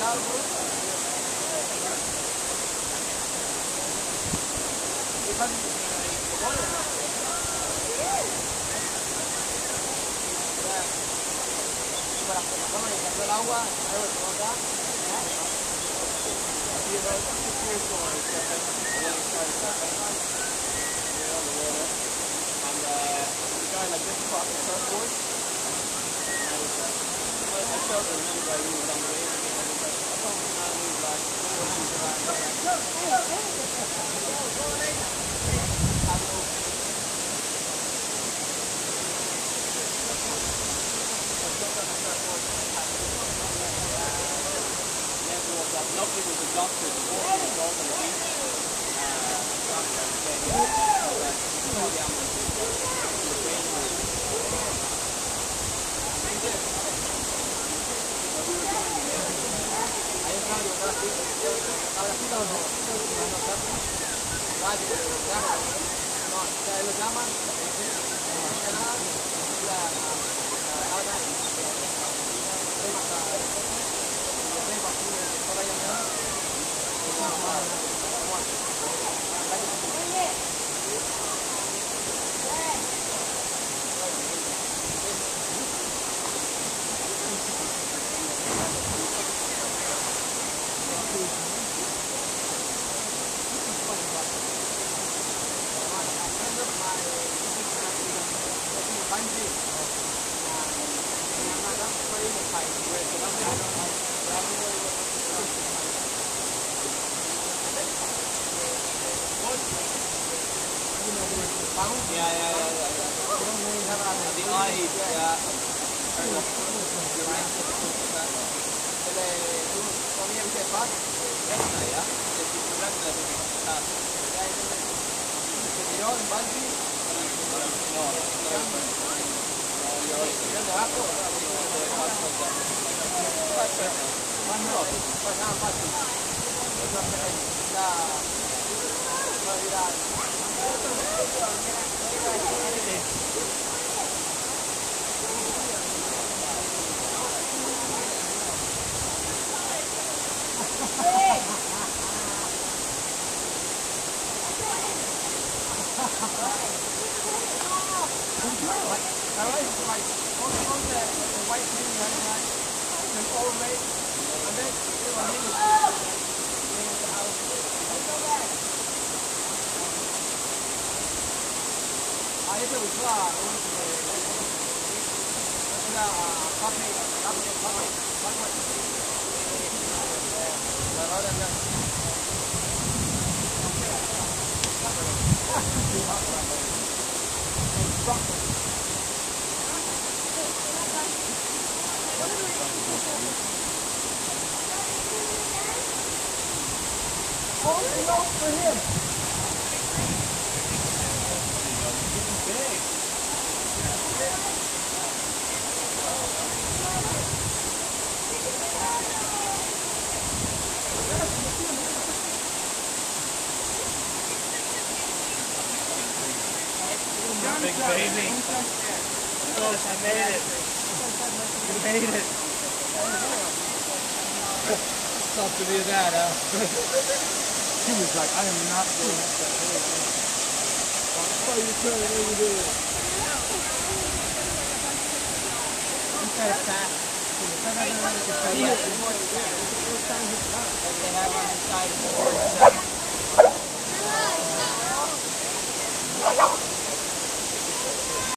el agua, the guy like this across the surfboard, and I showed him another guy who was on the wave again, and he was like, I told him now, he was like, what is he around there? Luckily was a doctor before he was all on the beach. Doctor said, yeah, call the ambulance. Big baby. Close, I made it. You made it. Tough to be that, huh? He was like, I am not doing that. Oh, you tell me what you do. You try to pass. They have on the side of the board.